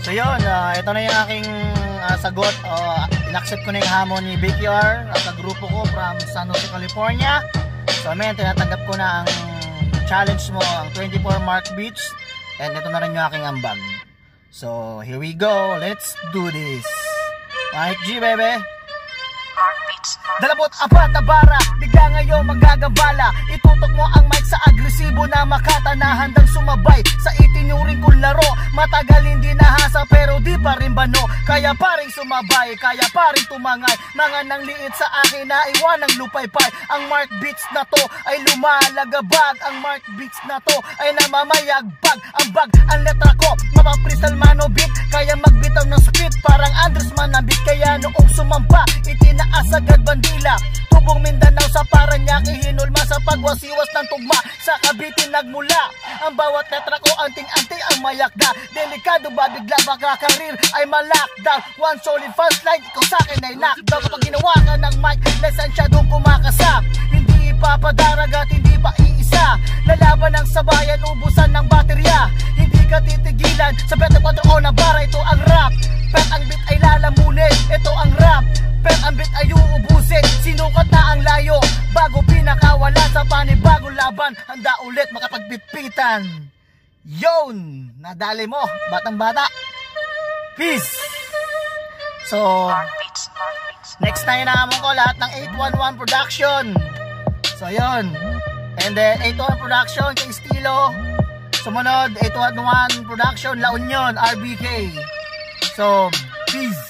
So yun, ito na yung aking sagot. In-accept ko na yung hamon ni BKR at grupo ko from San Jose, California. So men, tinatanggap ko na ang challenge mo, ang 24 Mark Beach. And ito na rin yung aking ambag. So here we go, let's do this. Mike G, baby. 24 na bara, bigla ngayon magagambala. Itutok mo ang mic sa agresibo na makata na handang sumabay sa itinuring kong laro. Matagal hindi nahasa pero di pa rin bano. Kaya pa rin sumabay, kaya pa rin tumangay. Mga nang liit sa akin na iwan ng lupaypay. Ang Mark Beats na to ay lumalagabag. Ang Mark Beats na to ay namamayagbag. Ang bag, ang letra ko, mapapristal manobit. Kaya magbitaw ng spit, parang Andres Manambit. Kaya noong sumampa, itinaas agad bandila. Tubong Mindanao sa Paranaque, hinulma sa pagwasiwas ng tugma. Sa Cavite nagmula, ang bawat letra ko anting-anting ang mayakda. Delikado ba bigla baka karir ay malakdown. One solid fast line, ikaw sa akin ay knockdown. Kapag ginawa ka ng mic, lesensyadong kumakasap. Hindi ipapadarag at hindi pa iisa. Lalaban ang sabayan, ubusan ng baterya. Hindi ka titigilan sa 24 na bara, ito ang rap. Pet ang beat ay lalamunin, ito ang rap. Pet ang beat ay uubusin, sinukat na ang layo. Bago pinakawala sa panibagong laban, handa ulit makapagbitpitan. Yon, nadali mo, batang bata. Peace. So next na inaamon ko lahat ng 811 production. So yon. And then 811 production kay Estilo. Sumunod 811 production La Union RBK. So peace.